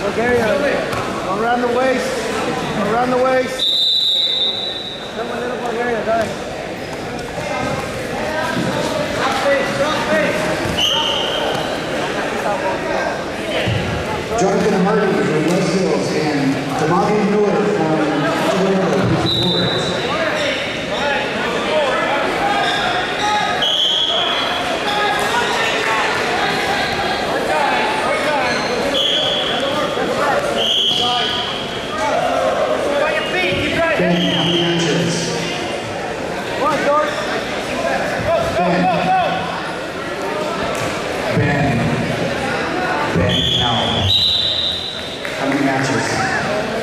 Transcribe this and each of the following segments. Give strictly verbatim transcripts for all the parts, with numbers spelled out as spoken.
Bulgaria. Around the waist. Around the waist. Come a little Bulgaria, go ahead. Jonathan Hardy from West Hills and Damani Miller from Colorado, who supports. Ben, how many matches? One, George. Ben. Ben. Ben Now. How many matches?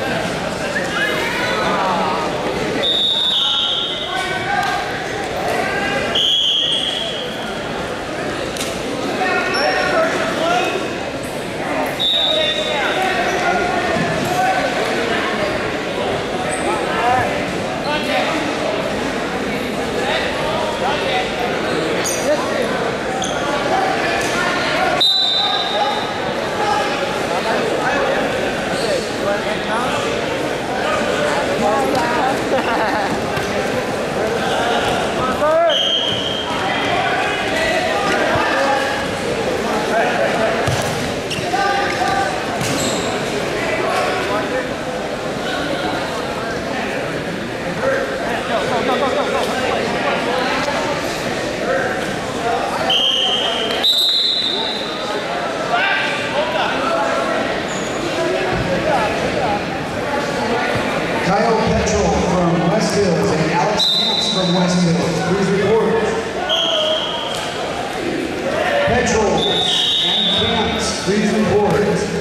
Kyle Petrol from West Hills and Alex Camps from West Hills. Please report. Petrol and Camps, please report.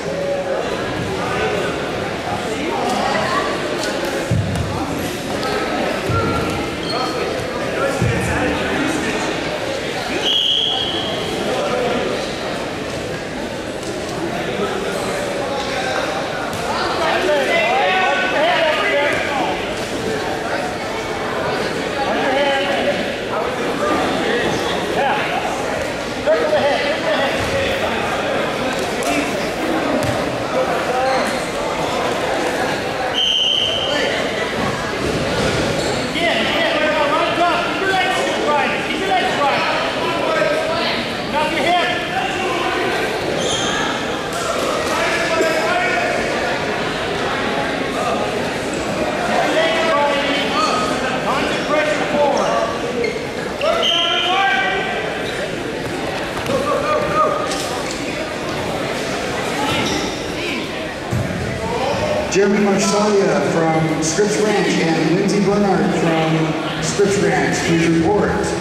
Jeremy Marsalia from Scripps Ranch and Lindsay Bernard from Scripps Ranch, please report.